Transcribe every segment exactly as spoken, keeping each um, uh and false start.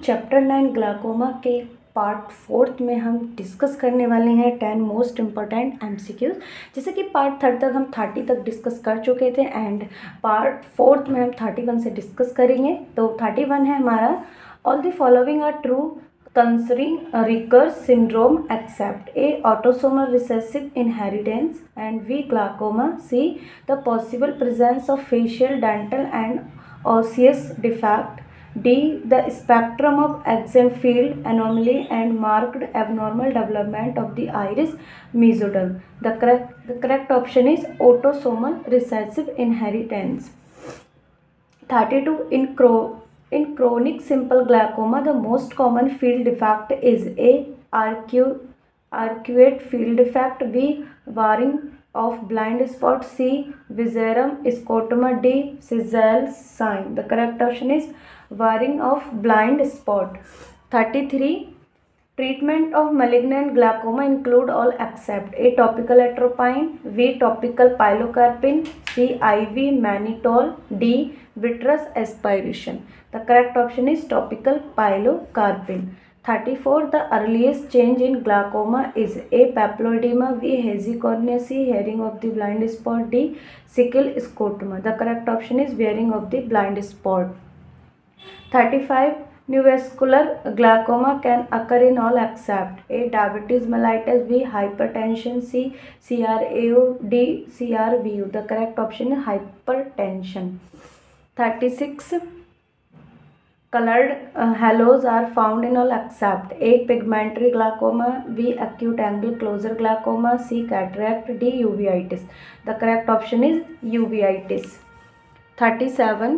Chapter nine glaucoma के part fourth में हम डिस्कस करने वाले हैं टेन मोस्ट इम्पॉर्टेंट एमसीक्यूज। जैसे कि पार्ट थर्ड तक हम थर्टी तक डिस्कस कर चुके थे एंड पार्ट फोर्थ में हम थर्टी वन से डिस्कस करेंगे। तो थर्टी वन है हमारा, all the following are true concerning a recurrence syndrome except A. Autosomal recessive inheritance and V. Glaucoma. C. The possible presence of facial, dental and osseous defect. D. The spectrum of Axenfeld anomaly and marked abnormal development of the iris mesoderm. The correct, the correct option is autosomal recessive inheritance. thirty-two. In Crow In chronic simple glaucoma, the most common field defect is A. Arcu arcuate field defect, B. Warring of blind spot, C. Viscerum scotoma, D. Sizel's sign. The correct option is warring of blind spot. thirty-three. Treatment of malignant glaucoma include all except A. Topical atropine, B. Topical pilocarpine, C. I V mannitol, D. Vitreous aspiration. The correct option is topical pilocarpine. thirty-four. The earliest change in glaucoma is A. Papilloedema, B. hazy cornea, C. Hearing of the blind spot, D. sickle scotoma. The correct option is wearing of the blind spot. thirty-five. Neovascular glaucoma can occur in all except A. Diabetes mellitus, B. hypertension, C. C R A O, D. C R V U. The correct option is hypertension. thirty-six. Colored uh, halos are found in all except A. Pigmentary glaucoma, B. Acute angle closure glaucoma, C. Cataract, D. uveitis. The correct option is uveitis. thirty-seven.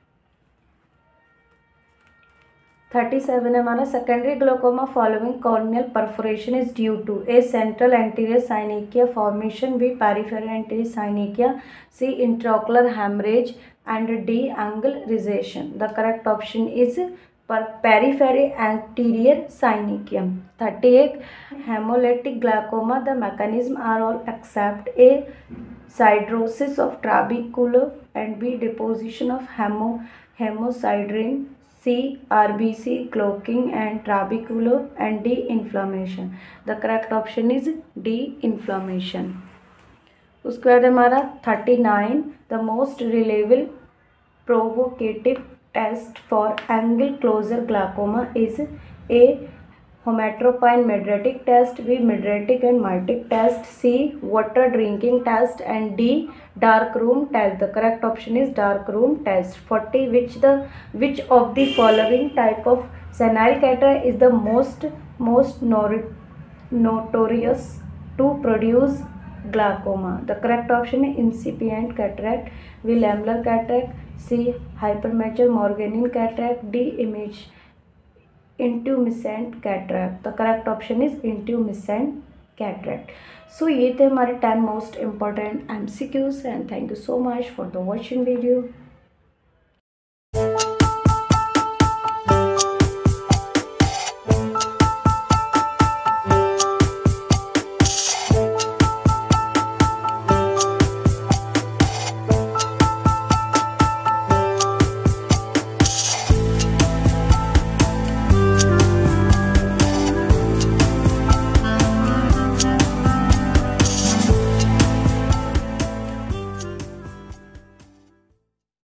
thirty-seven हमारा secondary glaucoma following corneal perforation is due to a central anterior synechia formation, B peripheral anterior synechia, C intraocular haemorrhage and D angle recession. The correct option is peripheral anterior synechium. thirty-eight. Haemolytic glaucoma the mechanism are all except a siderosis of trabeculo and B deposition of haemo haemosiderin, C. R B C cloaking and trabeculo, and D. inflammation. The correct option is D. inflammation. उसके बाद हमारा thirty-nine. The most reliable provocative test for angle closure glaucoma is A. Homatropine Mydretic test, B. Mydretic and Mytic test, C. water drinking test, and D. dark room test. The correct option is dark room test. forty. Which the which of the following type of senile cataract is the most most notorious to produce glaucoma? The correct option is incipient cataract, B. lamellar cataract, C. hypermature Morganian cataract, D. image intumescent cataract. The correct option is intumescent cataract. So ये थे हमारे ten most important MCQs and thank you so much for the watching video.